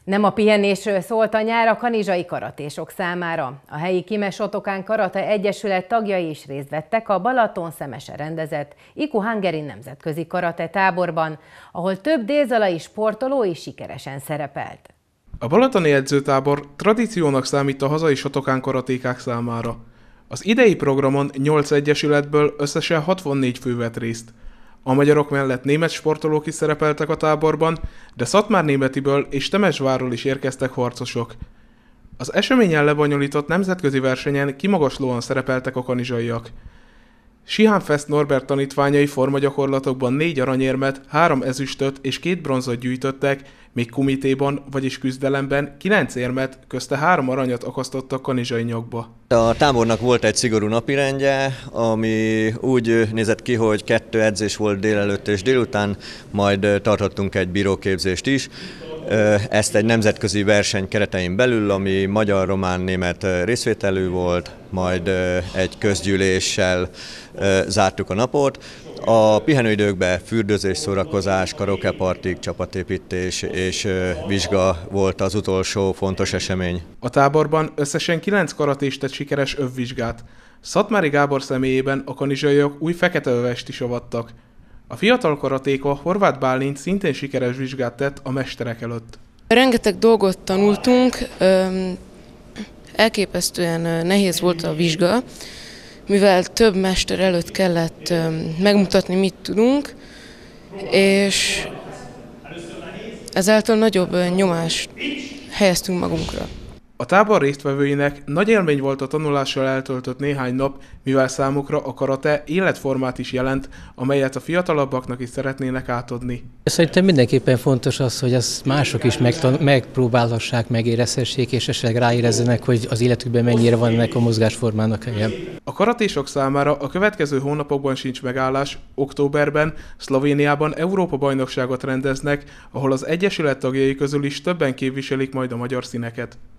Nem a pihenésről szólt a nyár a kanizsai karatésok számára. A helyi Kime Sotokán Karate Egyesület tagjai is részt vettek a Balaton-Szemesen rendezett Iku Hungary nemzetközi karate táborban, ahol több dél-zalai sportoló is sikeresen szerepelt. A balatoni edzőtábor tradíciónak számít a hazai Sotokán karatékák számára. Az idei programon 8 egyesületből összesen 64 fő vett részt. A magyarok mellett német sportolók is szerepeltek a táborban, de Szatmárnémetiből és Temesvárról is érkeztek harcosok. Az eseményen lebonyolított nemzetközi versenyen kimagaslóan szerepeltek a kanizsaiak. Sihán Fest Norbert tanítványai formagyakorlatokban 4 aranyérmet, 3 ezüstöt és 2 bronzot gyűjtöttek, míg kumitéban, vagyis küzdelemben 9 érmet, közte 3 aranyat akasztottak kanizsai nyakba. A tábornak volt egy szigorú napirendje, ami úgy nézett ki, hogy 2 edzés volt délelőtt és délután, majd tartottunk egy bíróképzést is. Ezt egy nemzetközi verseny keretein belül, ami magyar, román, német részvételű volt, majd egy közgyűléssel zártuk a napot. A pihenőidőkben fürdőzés, szórakozás, karaokepartik, csapatépítés és vizsga volt az utolsó fontos esemény. A táborban összesen 9 karatést tett sikeres övvizsgát. Szatmári Gábor személyében a kanizsaiak új feketeövest is avattak. A fiatal karatéka Horváth Bálint szintén sikeres vizsgát tett a mesterek előtt. Rengeteg dolgot tanultunk, elképesztően nehéz volt a vizsga, mivel több mester előtt kellett megmutatni, mit tudunk, és ezáltal nagyobb nyomást helyeztünk magunkra. A tábor résztvevőinek nagy élmény volt a tanulással eltöltött néhány nap, mivel számukra a karate életformát is jelent, amelyet a fiatalabbaknak is szeretnének átadni. Szerintem mindenképpen fontos az, hogy azt mások is megpróbálhassák, megérezhessék, és esetleg ráérezzenek, hogy az életükben mennyire van ennek a mozgásformának helye. A karatésok számára a következő hónapokban sincs megállás. Októberben Szlovéniában Európa-bajnokságot rendeznek, ahol az egyesület tagjai közül is többen képviselik majd a magyar színeket.